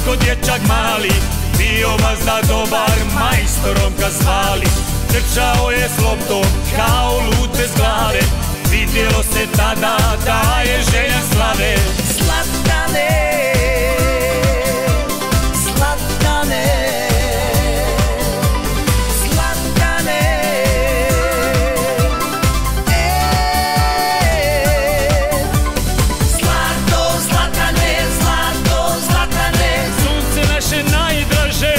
ko dječak mali, bio mazda dobar, majstorom ga zvali. Trčao je s loptom kao lute s glave, vidjelo se tada da je želja slave. Zlatane, Zlatane, Zlatane, Zlato, Zlatane, Zlato, Zlatane, Sunce naše najdraže.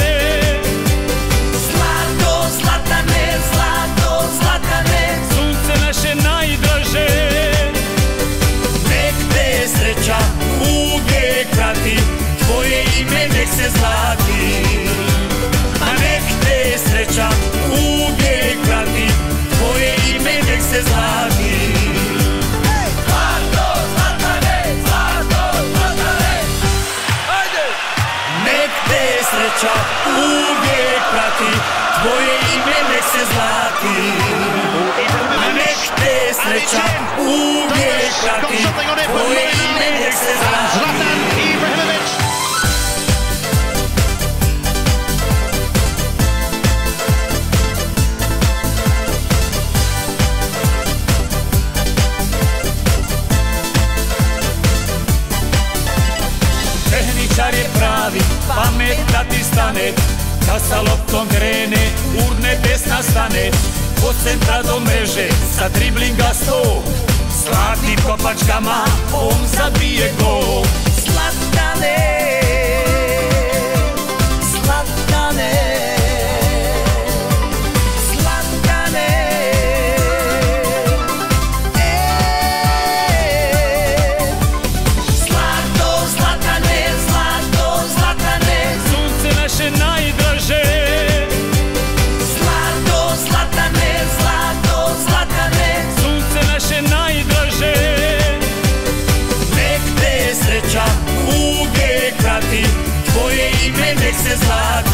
Zlato, Zlatane, Zlato, Zlatane, Sunce naše najdraže. Nek te sreća uvijek prati, tvoje ime nek se zlati. A nek te sreća uvijek prati, tvoje ime nek se zlati. Zlato, Zlatane, Zlato, Zlatane. Ajde! Nek te sreća uvijek prati, tvoje ime nek se zlati. A nek te sreća uvijek prati, tvoje ime nek se zlati. Zlatan Ibrahimović. Tehničar je pravi, pamet da ti stane, da sa loptom krene, urne desna stane. Od centra do mreže, sa driblinga 100, zlatnim kopačkama on zabije gol. Zlatane, Zlatane, Zlatane, Zlato, Zlatane, Zlato, Zlatane, Sunce naše najdraže. Zlato, Zlatane, Zlato, Zlatane, Sunce naše najdraže. Nek te sreća uvijek prati, tvoje ime nek se zlati.